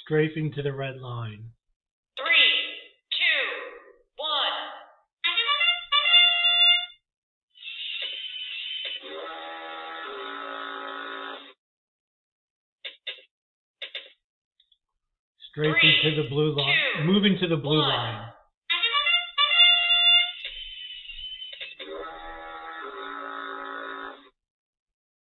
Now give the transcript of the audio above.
Strafing to the red line. 3, 2, 1. Strafing to the blue line. Moving to the blue line.